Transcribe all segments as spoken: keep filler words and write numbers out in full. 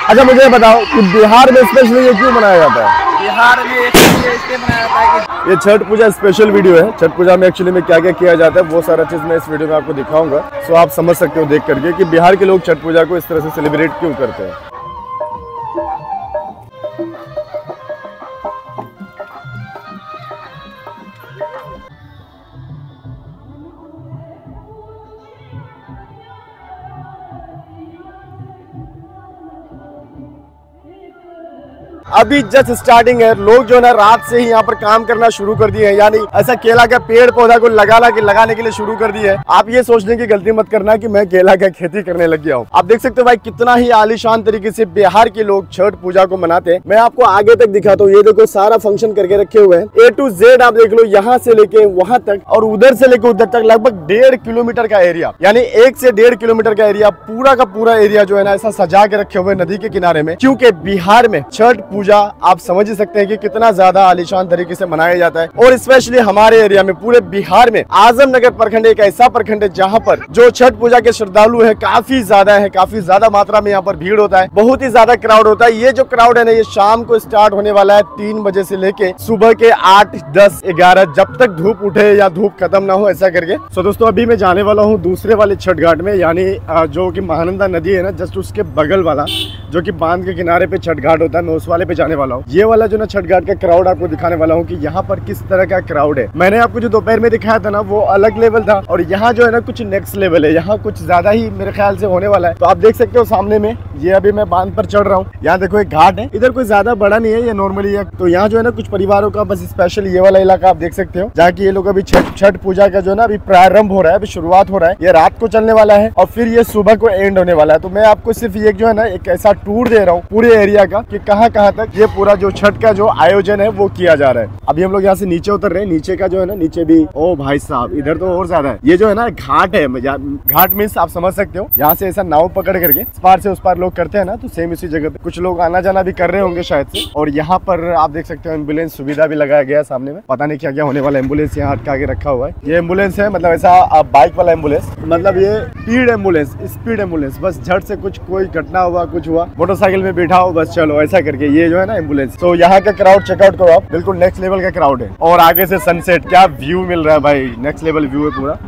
अच्छा मुझे बताओ कि बिहार में स्पेशली ये क्यों मनाया जाता है? बिहार में इसलिए मनाया जाता है कि ये छठ पूजा स्पेशल वीडियो है। छठ पूजा में एक्चुअली में क्या क्या किया जाता है वो सारा चीज मैं इस वीडियो में आपको दिखाऊंगा, सो आप समझ सकते हो देख करके कि बिहार के लोग छठ पूजा को इस तरह से सेलिब्रेट क्यों करते हैं। अभी जस्ट स्टार्टिंग है, लोग जो है ना रात से ही यहाँ पर काम करना शुरू कर दिए हैं, यानी ऐसा केला का पेड़ पौधा को लगा के लगाने के लिए शुरू कर दिए है। आप ये सोचने की गलती मत करना कि मैं केला का खेती करने लग गया हूँ। आप देख सकते हो भाई कितना ही आलीशान तरीके से बिहार के लोग छठ पूजा को मनाते हैं। मैं आपको आगे तक दिखाता हूँ। ये देखो सारा फंक्शन करके रखे हुए हैं, ए टू जेड आप देख लो, यहाँ से लेके वहां तक और उधर से लेके उधर तक लगभग डेढ़ किलोमीटर का एरिया, यानी एक से डेढ़ किलोमीटर का एरिया, पूरा का पूरा एरिया जो है ना ऐसा सजा के रखे हुए नदी के किनारे में। क्योंकि बिहार में छठ पूजा आप समझ ही सकते हैं कि कितना ज्यादा आलीशान तरीके से मनाया जाता है। और स्पेशली हमारे एरिया में, पूरे बिहार में आजमनगर प्रखंड एक ऐसा प्रखंड है जहाँ पर जो छठ पूजा के श्रद्धालु है काफी ज्यादा है, काफी ज्यादा मात्रा में यहाँ पर भीड़ होता है, बहुत ही ज्यादा क्राउड होता है। ये जो क्राउड है ना, ये शाम को स्टार्ट होने वाला है तीन बजे से लेके सुबह के आठ दस ग्यारह, जब तक धूप उठे या धूप खत्म ना हो, ऐसा करके। सो दोस्तों अभी मैं जाने वाला हूँ दूसरे वाले छठ घाट में, यानी जो की महानंदा नदी है ना, जस्ट उसके बगल वाला जो की बांध के किनारे पे छठ घाट होता है, मैं उस वाले पे जाने वाला हूँ। ये वाला जो ना छठ घाट का क्राउड आपको दिखाने वाला हूँ कि यहाँ पर किस तरह का क्राउड है। मैंने आपको जो दोपहर में दिखाया था ना वो अलग लेवल था, और यहाँ जो है ना कुछ नेक्स्ट लेवल है, यहाँ कुछ ज्यादा ही मेरे ख्याल से होने वाला है। तो आप देख सकते हो सामने में, ये अभी मैं बांध पर चढ़ रहा हूँ। यहाँ देखो एक घाट है, इधर कोई ज्यादा बड़ा नहीं है, ये नॉर्मली है। तो यहाँ जो है ना कुछ परिवारों का बस स्पेशल ये वाला इलाका आप देख सकते हो, जहाँ की ये लोग अभी छठ छठ पूजा का जो है ना अभी प्रारंभ हो रहा है, अभी शुरुआत हो रहा है। ये रात को चलने वाला है और फिर ये सुबह को एंड होने वाला है। तो मैं आपको सिर्फ ये जो है ना एक ऐसा टूर दे रहा हूँ पूरे एरिया का कि कहाँ कहाँ तक ये पूरा जो छठ का जो आयोजन है वो किया जा रहा है। अभी हम लोग यहाँ से नीचे उतर रहे हैं, नीचे का जो है ना, नीचे भी ओ भाई साहब इधर तो और ज्यादा है। ये जो है ना घाट है, घाट मीन्स आप समझ सकते हो, यहाँ से ऐसा नाव पकड़ करके इस पार से उस पार लोग करते हैं ना, तो सेम इसी जगह पे कुछ लोग आना जाना भी कर रहे होंगे शायद से। और यहाँ पर आप देख सकते हो एम्बुलेंस सुविधा भी लगाया गया है सामने में, पता नहीं क्या क्या होने वाला। एम्बुलेंस यहाँ अटका के रखा हुआ है। ये एम्बुलेंस है, मतलब ऐसा बाइक वाला एम्बुलेंस, मतलब ये स्पीड एम्बुलेंस, स्पीड एम्बुलेंस, बस झट से कुछ कोई घटना हुआ, कुछ हुआ, मोटरसाइकिल में बैठा हो बस चलो ऐसा करके, ये जो है ना एम्बुलेंस। तो यहाँ का क्राउड चेकआउट करो आप, बिल्कुल नेक्स्ट लेवल का क्राउड है। और आगे से सनसेट, क्या व्यू मिल रहा है भाई, नेक्स्ट लेवल व्यू है पूरा।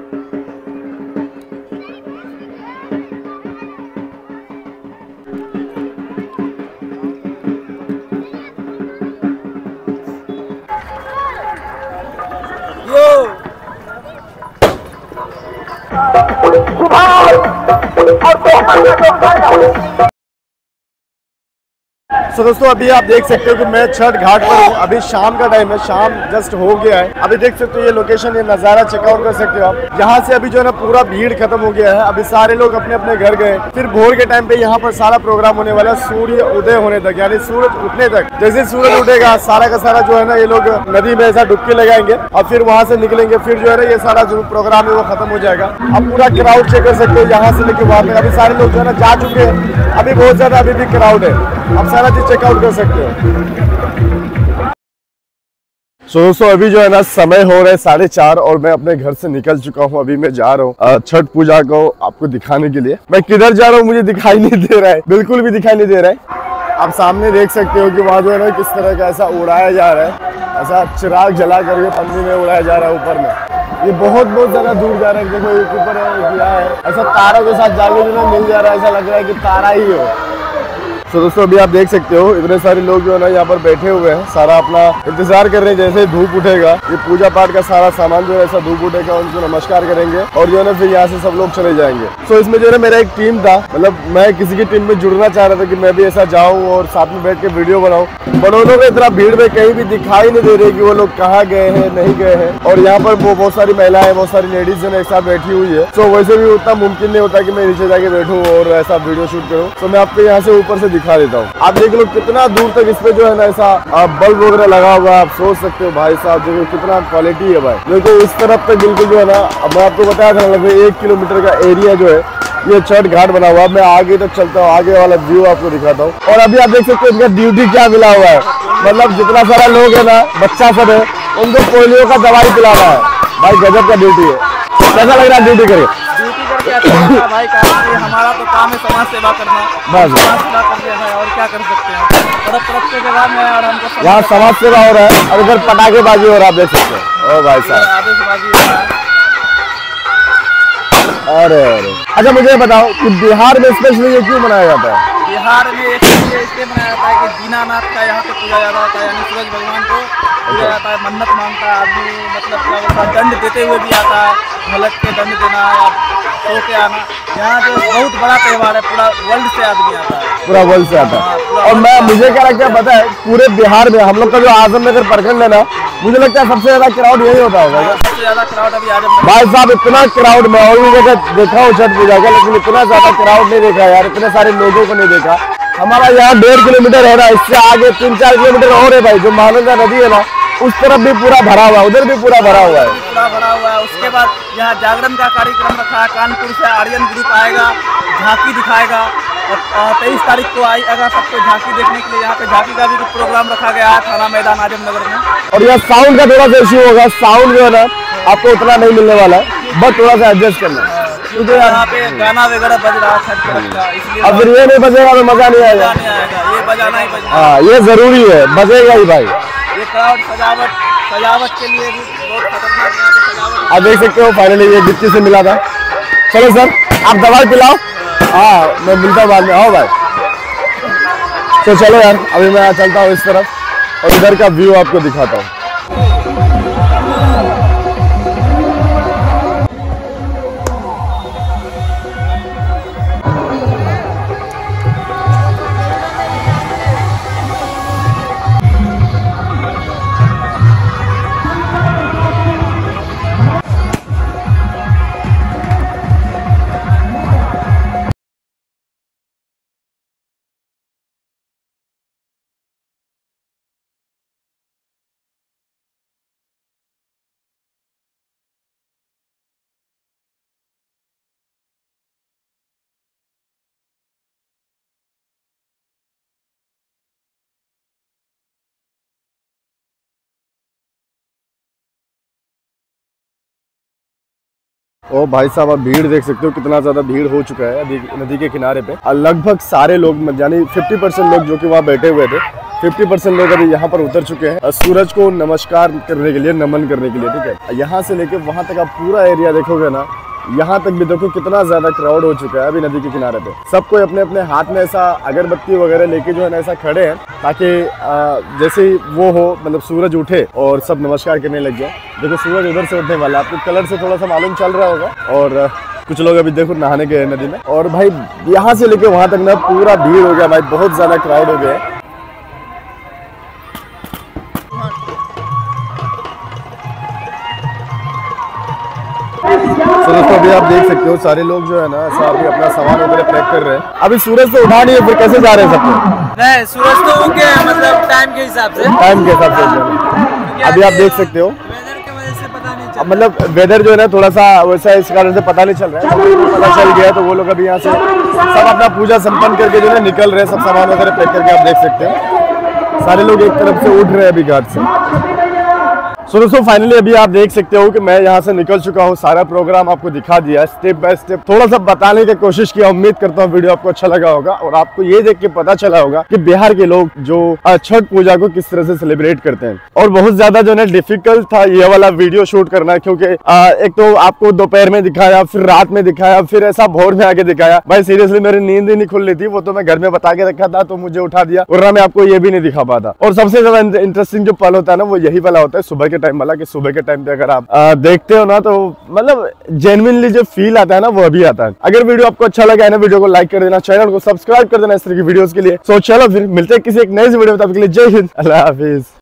तो दोस्तों अभी आप देख सकते हो कि मैं छठ घाट पर हूँ। अभी शाम का टाइम है, शाम जस्ट हो गया है। अभी देख सकते हो ये लोकेशन, ये नज़ारा चेकआउट कर सकते हो आप। यहाँ से अभी जो है ना पूरा भीड़ खत्म हो गया है, अभी सारे लोग अपने अपने घर गए। फिर भोर के टाइम पे यहाँ पर सारा प्रोग्राम होने वाला है सूर्य उदय होने तक, यानी सूरज उठने तक। जैसे सूरज उठेगा सारा का सारा जो है ना ये लोग नदी में ऐसा डुबकी लगाएंगे और फिर वहाँ से निकलेंगे, फिर जो है ना ये सारा जो प्रोग्राम है वो खत्म हो जाएगा। अब पूरा क्राउड चेक कर सकते हो यहाँ से लेके वहाँ तक। अभी सारे लोग जो है ना जा चुके हैं, अभी बहुत ज्यादा अभी भी क्राउड है, आप सारा चीज चेकआउट कर सकते हो। सो दोस्तों अभी जो है ना समय हो रहा है साढ़े चार और मैं अपने घर से निकल चुका हूँ। अभी मैं जा रहा हूँ छठ पूजा को आपको दिखाने के लिए। मैं किधर जा रहा हूँ मुझे दिखाई नहीं दे रहा है, बिल्कुल भी दिखाई नहीं दे रहा है। आप सामने देख सकते हो कि वहाँ जो है ना किस तरह का ऐसा उड़ाया जा रहा है, ऐसा चिराग जला करके पंजी में उड़ाया जा रहा है ऊपर में। ये बहुत बहुत ज्यादा दूर जा रहा है, देखो एक ऊपर है, क्या है, ऐसा तारों के साथ जाके जो ना मिल जा रहा है, ऐसा लग रहा है कि तारा ही हो। तो दोस्तों अभी आप देख सकते हो इतने सारे लोग जो है ना यहाँ पर बैठे हुए हैं, सारा अपना इंतजार कर रहे हैं। जैसे धूप उठेगा ये पूजा पाठ का सारा सामान जो है ऐसा धूप उठेगा, उनको नमस्कार करेंगे और जो है ना फिर यहाँ से सब लोग चले जाएंगे। तो इसमें जो है ना मेरा एक टीम था, मतलब मैं किसी की टीम में जुड़ना चाह रहा था कि मैं भी ऐसा जाऊँ और साथ में बैठ के वीडियो बनाऊँ, पर उन लोगों को इतना भीड़ में कहीं भी दिखाई नहीं दे रही कि वो लोग कहाँ गए हैं नहीं गए हैं। और यहाँ पर वो बहुत सारी महिलाएं, बहुत सारी लेडीज जो है एक साथ बैठी हुई है। तो वैसे भी उतना मुमकिन नहीं होता कि मैं नीचे जाके बैठूँ और ऐसा वीडियो शूट करूँ। तो मैं आपको यहाँ से ऊपर से दिखा देता हूँ। आप देख लो कितना दूर तक इस पे जो है ना ऐसा बल्ब वगैरह लगा हुआ है, आप सोच सकते हो भाई साहब देखो कितना क्वालिटी है भाई। देखो इस तरफ तक बिल्कुल जो है ना, अब मैं आपको बताया था लगभग एक किलोमीटर का एरिया जो है ये छठ घाट बना हुआ है। मैं आगे तक चलता हूँ, आगे वाला व्यू आपको दिखाता हूँ। और अभी आप देख सकते हो इनका ड्यूटी क्या मिला हुआ है, मतलब जितना सारा लोग है ना, बच्चा सब है, उनको पोलियो का दवाई पिलाना है। भाई गजब का ड्यूटी है। कैसा लग रहा है ड्यूटी करके? ड्यूटी और क्या करेगा भाई, काम हमारा तो काम है समाज सेवा करना, बस समाज सेवा कर दिया है और क्या कर सकते हैं। तड़प तड़प के जगह में और हमको यहाँ समाज सेवा हो रहा है और इधर पटाखेबाजी हो रहा है, आप देख सकते हैं। ओ भाई साहब, आतिशबाजी हो रहा है। अरे अरे अच्छा मुझे बताओ कि बिहार में स्पेशली ये क्यों मनाया जाता है? बिहार में एक इसलिए इसलिए मनाया जाता है कि दीनानाथ का यहाँ पे पूजा जाता है, यानी सूरज भगवान को पूजा जाता है। मन्नत मांगता है आदमी, मतलब क्या बोलता है, दंड देते हुए भी आता है, गलत के दंड देना या सो के आना। यहाँ जो बहुत बड़ा त्यौहार है, पूरा वर्ल्ड से आदमी आता है, पूरा वर्ल्ड से आता है। और मैं मुझे क्या लगता है पता है, पूरे बिहार में हम लोग का जो आजमनगर प्रखंड है ना, मुझे लगता है सबसे ज्यादा क्राउड यही होता होगा। सबसे ज्यादा क्राउड अभी आजमनगर। भाई साहब इतना क्राउड में और भी जगह देखा हूँ छठ पूजा का, लेकिन इतना ज्यादा क्राउड नहीं देखा यार, इतने सारे लोगों को नहीं देखा। हमारा यहाँ डेढ़ किलोमीटर है ना, इससे आगे तीन चार किलोमीटर और है भाई, जो महानंदा नदी है ना उस तरफ भी पूरा भरा हुआ है, उधर भी पूरा भरा हुआ है, पूरा भरा हुआ है। उसके बाद यहाँ जागरण का कार्यक्रम रखा है, कानपुर से आर्यन ग्रुप आएगा, झांकी दिखाएगा। और तेईस तारीख को आएगा सबको झांकी देखने के लिए। यहाँ पे झांकी का भी प्रोग्राम रखा गया है थाना मैदान आजमनगर में। और यहाँ साउंड का थोड़ा सा इश्यू होगा, साउंड जो है ना आपको उतना नहीं मिलने वाला है, बट थोड़ा सा एडजस्ट करना है क्योंकि यहाँ पे गाना वगैरह बज रहा है छठ पर्व का, इसलिए अब फिर ये नहीं बजेगा तो मजा नहीं आएगा। नहीं आएगा, ये बजाना ही बजाना। हाँ ये जरूरी है, बजेगा ही भाई। ये क्राउड सजावट सजावट के लिए भी बहुत खतरनाक है, सजावट। आप देख सकते हो फाइनली ये गिट्टी से मिला था। चलो सर आप दवाई पिलाओ, हाँ मैं मिलता हूँ बाद में। आओ भाई, तो चलो यार अभी मैं चलता हूँ इस तरफ और इधर का व्यू आपको दिखाता हूँ। ओ भाई साहब आप भीड़ देख सकते हो, कितना ज्यादा भीड़ हो चुका है अभी नदी के किनारे पे। और लगभग सारे लोग यानी पचास परसेंट लोग जो कि वहाँ बैठे हुए थे, पचास परसेंट लोग अभी यहाँ पर उतर चुके हैं सूरज को नमस्कार करने के लिए, नमन करने के लिए। ठीक है, यहाँ से लेके वहाँ तक आप पूरा एरिया देखोगे ना, यहाँ तक भी देखो कितना ज्यादा क्राउड हो चुका है अभी नदी के किनारे पे। सबको अपने अपने हाथ में ऐसा अगरबत्ती वगैरह लेके जो है ना ऐसा खड़े हैं, ताकि जैसे ही वो हो मतलब सूरज उठे और सब नमस्कार करने लग जाए। देखो सूरज उधर से उठने वाला है, आपको कलर से थोड़ा सा मालूम चल रहा होगा। और कुछ लोग अभी देखो नहाने गए नदी में। और भाई यहाँ से लेके वहां तक ना पूरा भीड़ हो गया भाई, बहुत ज्यादा क्राउड हो गया है। तो दोस्तों अभी आप देख सकते हो सारे लोग जो है ना ऐसा अभी अपना सामान वगैरह पैक कर रहे हैं। अभी सूरज से उठा नहीं है, फिर कैसे जा रहे हैं सब लोग? नहीं, सूरज तो उग गया मतलब टाइम के हिसाब से टाइम के हिसाब से अभी आप देख सकते हो। वेदर की वजह से पता नहीं चल, मतलब वेदर जो है ना थोड़ा सा वैसा इस कारण से पता नहीं चल रहा है। पता चल गया तो वो लोग अभी यहाँ से सब अपना पूजा संपन्न करके जो है निकल रहे हैं, सब सामान वगैरह पैक करके। आप देख सकते हो सारे लोग एक तरफ से उठ रहे हैं अभी घाट से। सो दोस्तों फाइनली अभी आप देख सकते हो कि मैं यहाँ से निकल चुका हूँ, सारा प्रोग्राम आपको दिखा दिया स्टेप बाय स्टेप, थोड़ा सा बताने की कोशिश किया। उम्मीद करता हूँ वीडियो आपको अच्छा लगा होगा और आपको ये देख के पता चला होगा कि बिहार के लोग जो छठ पूजा को किस तरह से सेलिब्रेट करते हैं। और बहुत ज्यादा जो है डिफिकल्ट था ये वाला वीडियो शूट करना, क्योंकि एक तो आपको दोपहर में दिखाया, फिर रात में दिखाया, फिर ऐसा भोर में आके दिखाया। भाई सीरियसली मेरी नींद ही नहीं खुल रही थी, वो तो मैं घर में बता के रखा था तो मुझे उठा दिया, वरना मैं आपको ये भी नहीं दिखा पाता। और सबसे ज्यादा इंटरेस्टिंग जो पल होता है ना वो यही वाला होता है सुबह के टाइम वाला, कि सुबह टाइम पे अगर आप आ, देखते हो ना तो मतलब जेन्युइनली जो फील आता है ना वो अभी आता है। अगर वीडियो आपको अच्छा लगा है ना, वीडियो को लाइक कर देना, चैनल को सब्सक्राइब कर देना इस तरह की वीडियोस के लिए। सो चलो फिर मिलते हैं किसी एक नई वीडियो में, तब तक के लिए जय हिंद, अल्लाह हाफिज।